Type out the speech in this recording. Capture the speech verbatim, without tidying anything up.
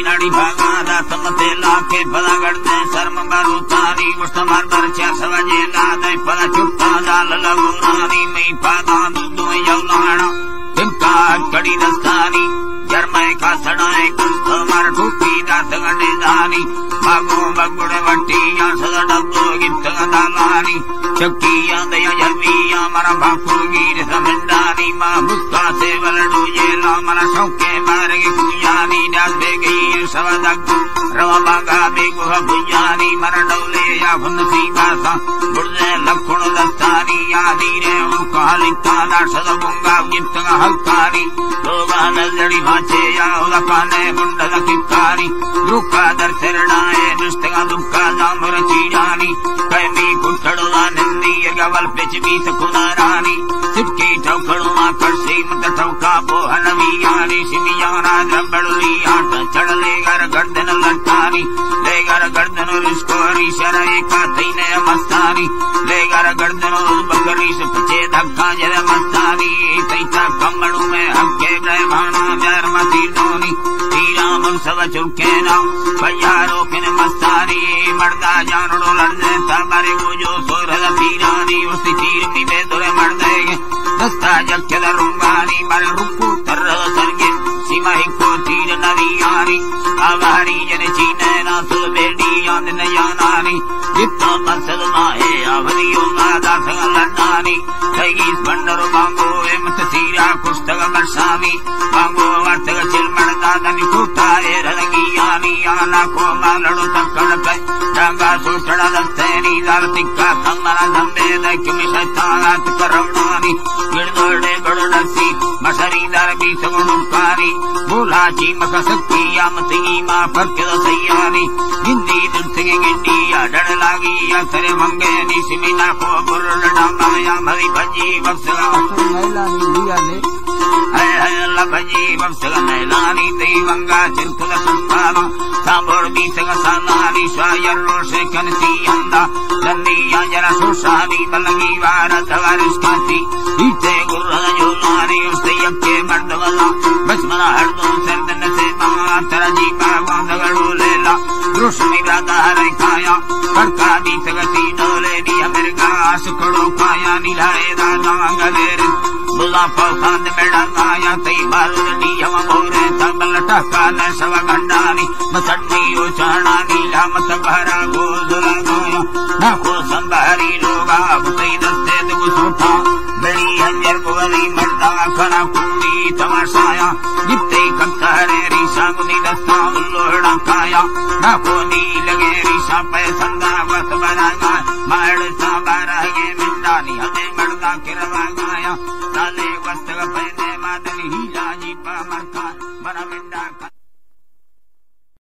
नाड़ी भागा दा समते लाके भला गड़ते शर्म बारू तारी मुस्तमार बरचा सवजे ला दे भला चुप्ता दाल लगुनानी मई पादा दुदु यौलाना तिमका कड़ी दस्तानी जरमय का सड़ाए कुछ मार ठुकी दास गंडे दानी भागो बगुड़े वट्टिया सदा डब्बो गिफ्त दालानी चक्किया दया जलमिया मरा भाकू गिर समंडानी माँ मुस्का से वलडू ये ला मरा शौके मारे कुयानी डाल दे गई सवदक रवा बागा बेगुहा भुजानी मरा डौले या भुनसी बासा बुर्जे लखुण दस्तानी यादी रे उकालिका दार सदा बुंगा गिफ्त हल्कारी लोगा नजड़ी भाचे या उलकाने बुंडल किकारी दुखा दर सरणाए दुष्टगा दुखा जामुर चीरानी कैमी कुठड़ुला नंदी गवल पिचवी सकुनारानी सिटकी ठौकड़ुमा करसी मत ठौका बोहनवी यानी सिमियाना द्रबड़ुली आट चढ़ले गर गर्दन लटानी ले गर गर्दन रिस्कोरी शरए का तैने मस्तानी ले गर गर्दन बकरी से पचे धक्का जर मस्तानी तैता कमड़ू में हक्के गए भाना प्यार मती डोनी तीरा मन सब चुके ना बयारो किन मस्तानी मर्दा जानड़ो लड़ने तामारे वो जो सोरल पीरानी उसी तीर मी बेदुरे मर देगे दस्ता जक्के दरुंगानी मर रुकू तर सरगे सीमा को तीर नवियानी आवारी जन चीने ना सुल बेडी याद न यानानी जितना मसल माहे आवरियो मादा संगलनानी सैगीस बंडर बांगो एमत तीरा कुस्तग मरसामी बांगो वर्तग चिल मर्दा दनी कुटाए रंगी यानी आना को मालड़ो तकड़ पे डांगा सोचड़ा दस्तेनी दार तिक्का कमरा धंबे दक्मी शैतानात करवनानी गिरदोड़े बड़डसी मसरी दार भी सगुणुकारी बोलाची मका सक्की यामती मां फर्क सयानी गिंदी दुर्तगे गिंडी या डर लागी या सरे मंगे नी सिमिना को बुरड डांगा या भरी भजी बक्सला नैलानी लिया ने है है अल्लाह भजी बक्सला नैलानी देवंगा चिंतल संस्थाना सांबोर भी सग सानानी शायर रोशे कनसी अंदा लंदी या जरा सुशानी बलंगी वार धवारिस कांती इते गुर्रा जो नारी उसते यक्के मर्द वाला बस मना हरदो सरदन से मां तेरा जी बाबा दगड़ो लेला रुष्मी राधा हरे खाया करका भी सगती डोले दी अमर गास कड़ो खाया नीलाए दादा गलेर बुला पसंद में डंगाया तई बारूद दी हम भोरे तबल टका न सब गंडानी मसड़ी ओ चढ़ा नीला मत भरा गोदला गाया ना को संभारी लोगा बुतई दस्ते दु सोठा बड़ी अंजर गोली मर्दा खड़ा कुंडी तमाशाया जिते कंतारे रीसा गुनी दस्ता उल्लोड़ा काया ना कोनी लगे रीसा पे संगा वस बनागा माड़ सा बारगे मिंडानी हमें मर्दा किरवा गाया ताले वस्तग पहने मादनी ही लाजी पा मरका बना मिंडा